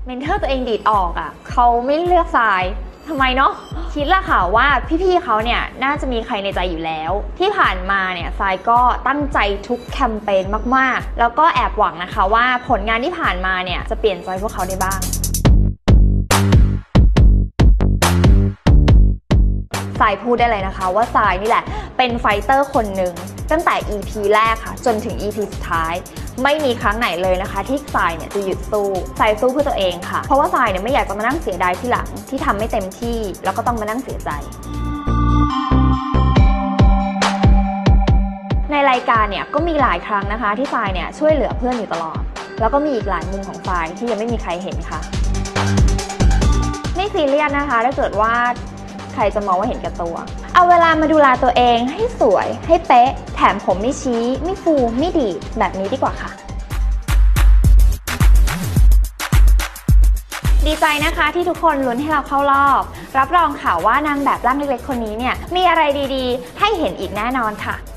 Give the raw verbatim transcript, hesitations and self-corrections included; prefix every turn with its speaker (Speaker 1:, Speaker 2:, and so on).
Speaker 1: เมนเทอร์ตัวเองดีดออกอ่ะเขาไม่เลือกทรายทำไมเนาะคิดละค่ะว่าพี่ๆเขาเนี่ยน่าจะมีใครในใจอยู่แล้วที่ผ่านมาเนี่ยทรายก็ตั้งใจทุกแคมเปญมากๆแล้วก็แอบหวังนะคะว่าผลงานที่ผ่านมาเนี่ยจะเปลี่ยนใจพวกเขาได้บ้างทรายพูดได้เลยนะคะว่าทรายนี่แหละเป็นไฟเตอร์คนหนึ่งตั้งแต่ อี พี แรกค่ะจนถึง อี พี สุดท้ายไม่มีครั้งไหนเลยนะคะที่ทรายเนี่ยจะหยุดสู้ทรายสู้เพื่อตัวเองค่ะเพราะว่าทรายเนี่ยไม่อยากจะมานั่งเสียดายที่หลังที่ทำไม่เต็มที่แล้วก็ต้องมานั่งเสียใจในรายการเนี่ยก็มีหลายครั้งนะคะที่ทรายเนี่ยช่วยเหลือเพื่อนอยู่ตลอดแล้วก็มีอีกหลายมุมของทรายที่ยังไม่มีใครเห็นค่ะไม่ซีเรียสนะคะถ้าเกิดว่าใครจะมองว่าเห็นแก่ตัวเอาเวลามาดูแลตัวเองให้สวยให้เป๊ะแถมผมไม่ชี้ไม่ฟูไม่ดีแบบนี้ดีกว่าค่ะดีใจนะคะที่ทุกคนลุ้นให้เราเข้ารอบรับรองค่ะว่านางแบบร่างเล็กๆคนนี้เนี่ยมีอะไรดีๆให้เห็นอีกแน่นอนค่ะ